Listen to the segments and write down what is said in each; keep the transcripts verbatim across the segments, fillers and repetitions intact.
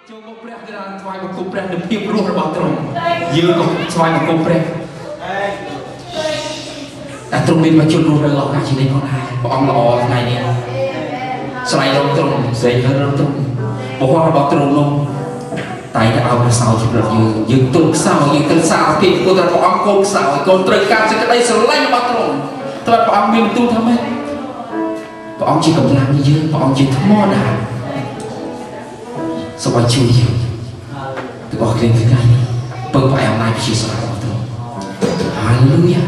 ចូលមកព្រះគឺថាស្វែងមកគុំព្រះនៅភាពរស់របស់ទ្រង់យើងក៏ស្វែងមកគុំព្រះតែទ្រង់មានមកជួបរស់នៅលោកណាជានេះផងដែរព្រះអង្គល្អថ្ងៃនេះស្វែងរកទ្រង់ស្វែងរកទ្រង់បុគ្គលរបស់ទ្រង់នោះតែតែឲ្យព្រះសោយជម្រកយើងយើងទុនខ្សោយយើងទៅសារភាពព្រោះតែព្រះអង្គកូនខ្សោយកូនត្រូវការសេចក្តីស្រឡាញ់របស់ទ្រង់តើព្រះអង្គមានបន្ទូលថាម៉េចព្រះអង្គជាកម្លាំងយើងព្រះអង្គជាថ្មដែរសូមឲ្យជួយយើងទាំងអស់គ្នាថ្ងៃនេះពឹងផ្អែកអំណាចជាស្រារបស់ទ្រង់ហាឡូយ៉ា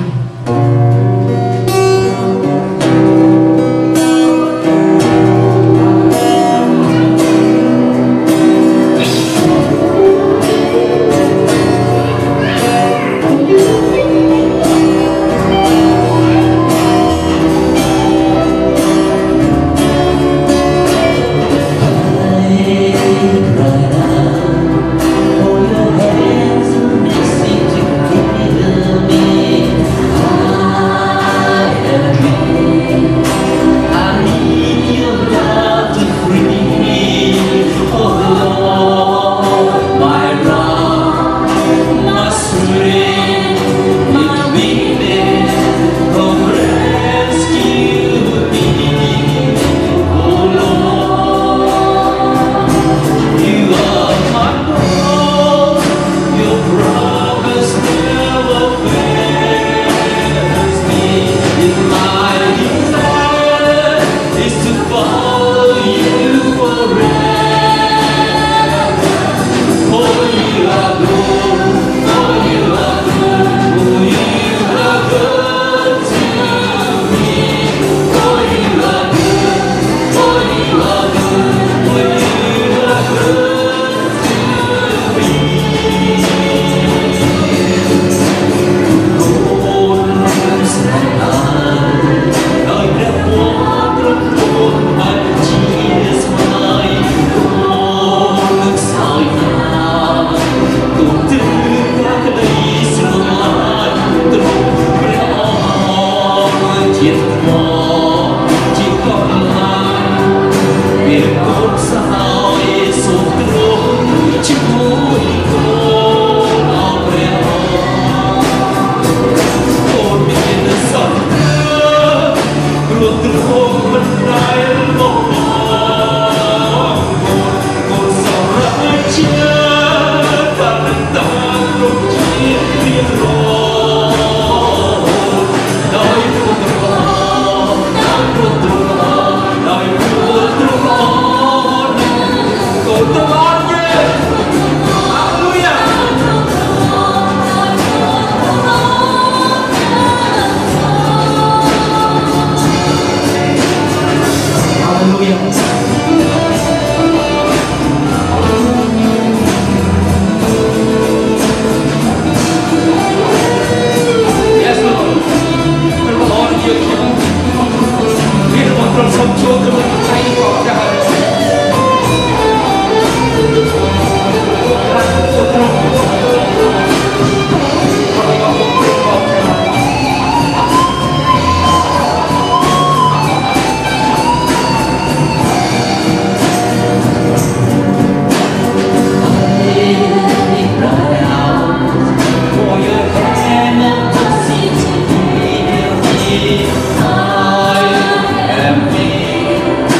I am me.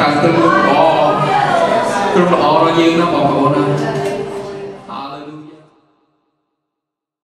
là cưng bò cưng bò nó dư nó bò bò nó